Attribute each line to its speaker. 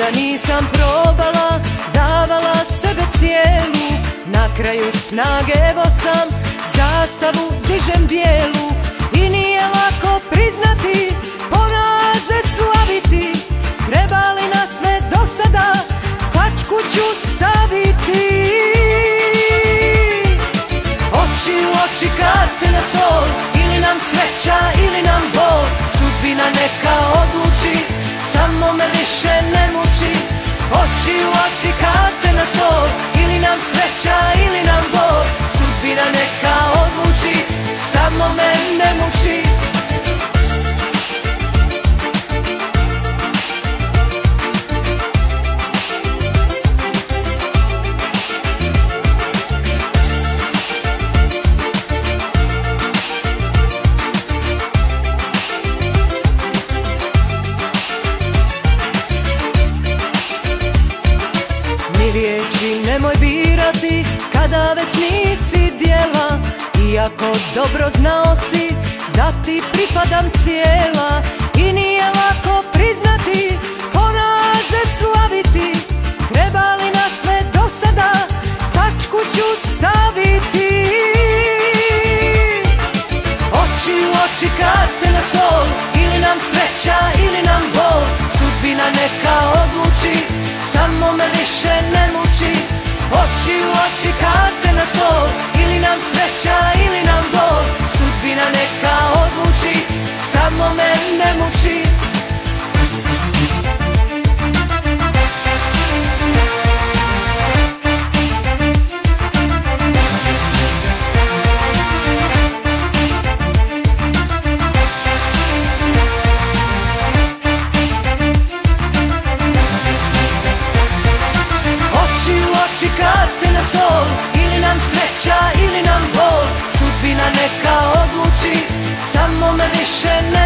Speaker 1: nisam probala, davala sebe cijelu. Na kraju snage evo sam, zastavu dižem bijelu. I nije lako priznati, poraze slaviti. Treba li na sve do sada, tačku ću staviti. Oči u oči, karte na stol, ili nam sreća ili nam bol. Sudbina neka odluči, samo me više ne muči. Oči u oči, karte na stol, ili nam sreća ili nam bol. Sudbina neka odluči, samo me ne muči. Ni riječi nemoj birati kada već nisi djela. Iako dobro znao si da ti pripadam cijela. I nije lako priznati, poraze slaviti. Treba li na sve do sada, tačku ću staviti. Oči u oči, karte na stol, ili nam sreća ili nam bol. Sudbina neka odluči, samo me više ne muči. Oči u oči, karte na stol, ili nam sreća ili nam bol. Sudbina neka odluči, samo me ne muči. Karte na stol, ili nam sreća ili nam bol. Sudbina neka odluči, samo me više ne